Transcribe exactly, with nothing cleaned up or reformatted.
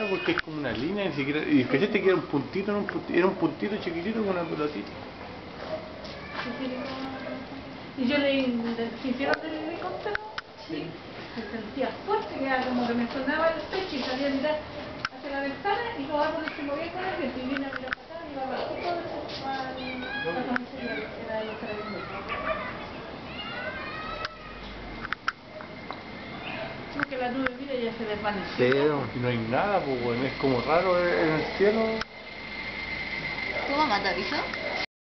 raro porque es como una línea, ni siquiera, y cachaste que era un puntito, era un puntito, era un puntito chiquitito con una pelotita. Y yo le hicieron el helicóptero, sí, se sentía fuerte, que era como que me sonaba el pecho y salía a mirar hacia la ventana y los árboles se movían con el viento y vine a mirar para acá y iba bajito a la comisaría, era de los carabineros. Como que la nube, mira, ya se desvaneció. Sí, no hay nada, pues bueno, es como raro en el cielo. ¿Tu mamá te avisó?